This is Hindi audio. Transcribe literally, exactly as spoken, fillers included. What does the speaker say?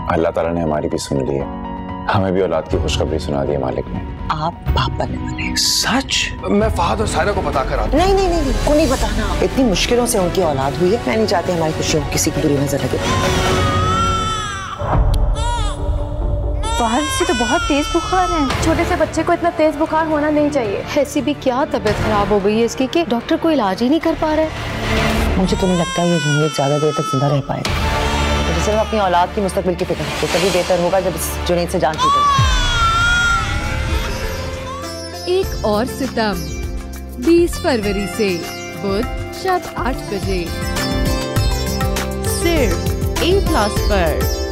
अल्लाह ताला ने हमारी भी सुन ली है, हमें भी औलाद की खुशखबरी सुना दी है मालिक ने। आप बाप बनने वाले हैं। सच? मैं फहद और सायरा को बता कर आता। नहीं नहीं नहीं, को नहीं बताना। इतनी मुश्किलों से उनकी औलाद हुई है, मैं नहीं चाहती हमारी खुशियों को किसी की बुरी नजर लगे। बाहर से तो बहुत तेज बुखार है। छोटे से बच्चे को इतना तेज बुखार होना नहीं चाहिए। ऐसी भी क्या तबीयत खराब हो गई है इसकी कि डॉक्टर कोई इलाज ही नहीं कर पा रहा है। मुझे तो नहीं लगता ये जुनैद ज्यादा देर तक जिंदा रह पाएगा। मुझे सिर्फ अपनी औलाद की मुस्तकबिल की फिक्र है। तो तभी बेहतर होगा जब इस जुनैद से जान छूटेगी। एक और सितम बीस फरवरी से बुध शब आठ बजे सिर्फ ए प्लस पर।